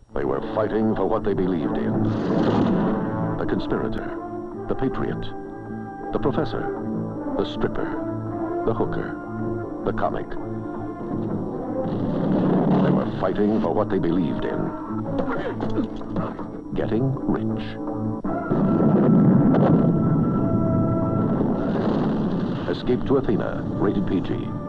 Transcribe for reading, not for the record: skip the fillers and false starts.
They were fighting for what they believed in. The conspirator, the patriot, the professor, the stripper, the hooker, the comic. They were fighting for what they believed in. Getting rich. Escape to Athena, rated PG.